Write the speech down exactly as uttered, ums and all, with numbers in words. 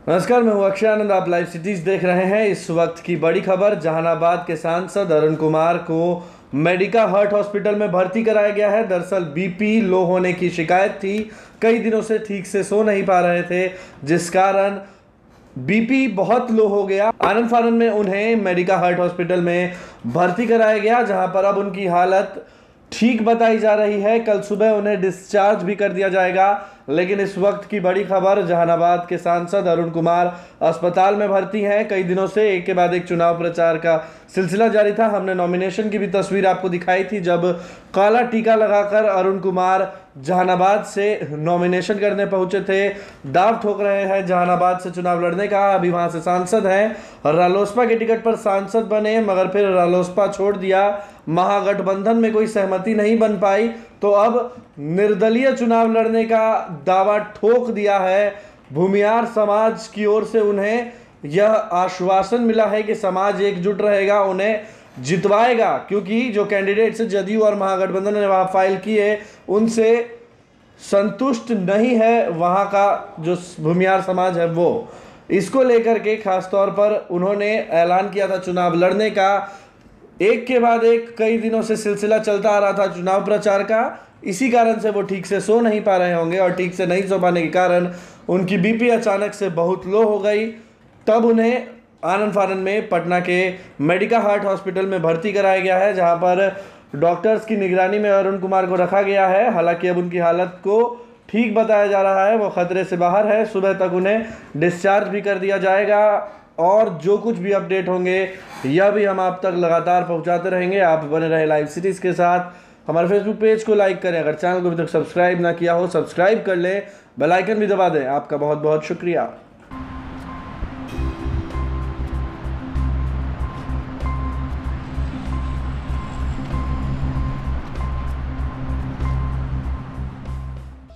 नमस्कार, मैं हूं अक्षय आनंद। आप लाइव सिटीज देख रहे हैं। इस वक्त की बड़ी खबर, जहानाबाद के सांसद अरुण कुमार को मेडिका हार्ट हॉस्पिटल में भर्ती कराया गया है। दरअसल बीपी लो होने की शिकायत थी, कई दिनों से ठीक से सो नहीं पा रहे थे, जिस कारण बीपी बहुत लो हो गया। आनंद फानन में उन्हें मेडिका हार्ट हॉस्पिटल में भर्ती कराया गया, जहां पर अब उनकी हालत ठीक बताई जा रही है। कल सुबह उन्हें डिस्चार्ज भी कर दिया जाएगा। लेकिन इस वक्त की बड़ी खबर, जहानाबाद के सांसद अरुण कुमार अस्पताल में भर्ती हैं। कई दिनों से एक के बाद एक चुनाव प्रचार का सिलसिला जारी था। हमने नॉमिनेशन की भी तस्वीर आपको दिखाई थी, जब काला टीका लगाकर अरुण कुमार जहानाबाद से नॉमिनेशन करने पहुंचे थे। दाव ठोक रहे हैं जहानाबाद से चुनाव लड़ने का। अभी वहां से सांसद हैं और रालोसपा के टिकट पर सांसद बने, मगर फिर रालोसपा छोड़ दिया। महागठबंधन में कोई सहमति नहीं बन पाई, तो अब निर्दलीय चुनाव लड़ने का दावा ठोक दिया है। भूमियार समाज की ओर से उन्हें यह आश्वासन मिला है कि समाज एकजुट रहेगा, उन्हें जितवाएगा, क्योंकि जो कैंडिडेट्स जदयू और महागठबंधन ने वहां फाइल की है, उनसे संतुष्ट नहीं है वहां का जो भूमियार समाज है वो। इसको लेकर के खासतौर पर उन्होंने ऐलान किया था चुनाव लड़ने का। एक के बाद एक कई दिनों से सिलसिला चलता आ रहा था चुनाव प्रचार का। इसी कारण से वो ठीक से सो नहीं पा रहे होंगे, और ठीक से नहीं सो पाने के कारण उनकी बीपी अचानक से बहुत लो हो गई। तब उन्हें आनंद फानन में पटना के मेडिका हार्ट हॉस्पिटल में भर्ती कराया गया है, जहां पर डॉक्टर्स की निगरानी में अरुण कुमार को रखा गया है। हालांकि अब उनकी हालत को ठीक बताया जा रहा है, वो खतरे से बाहर है। सुबह तक उन्हें डिस्चार्ज भी कर दिया जाएगा, और जो कुछ भी अपडेट होंगे यह भी हम आप तक लगातार पहुंचाते रहेंगे। आप बने रहे लाइव सिटीज़ के साथ। हमारे फेसबुक पेज को लाइक करें, अगर चैनल को अभी तक सब्सक्राइब ना किया हो सब्सक्राइब कर लें, बेल आइकन भी दबा दें। आपका बहुत बहुत शुक्रिया।